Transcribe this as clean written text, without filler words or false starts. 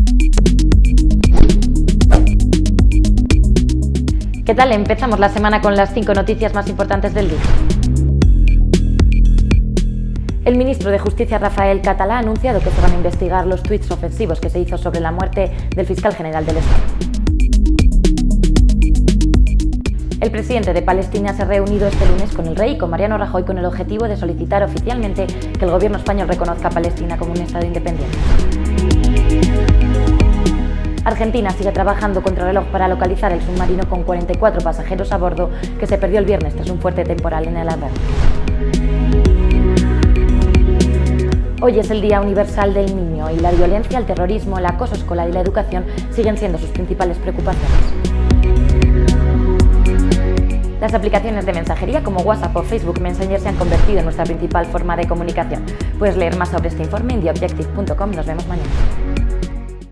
¿Qué tal? Empezamos la semana con las 5 noticias más importantes del día. El ministro de Justicia, Rafael Català, ha anunciado que se van a investigar los tuits ofensivos que se hizo sobre la muerte del fiscal general del Estado. El presidente de Palestina se ha reunido este lunes con el rey y con Mariano Rajoy con el objetivo de solicitar oficialmente que el gobierno español reconozca a Palestina como un Estado independiente. Argentina sigue trabajando contra reloj para localizar el submarino con 44 pasajeros a bordo que se perdió el viernes tras un fuerte temporal en el Atlántico. Hoy es el Día Universal del Niño y la violencia, el terrorismo, el acoso escolar y la educación siguen siendo sus principales preocupaciones. Las aplicaciones de mensajería como WhatsApp o Facebook Messenger se han convertido en nuestra principal forma de comunicación. Puedes leer más sobre este informe en theobjective.com. Nos vemos mañana.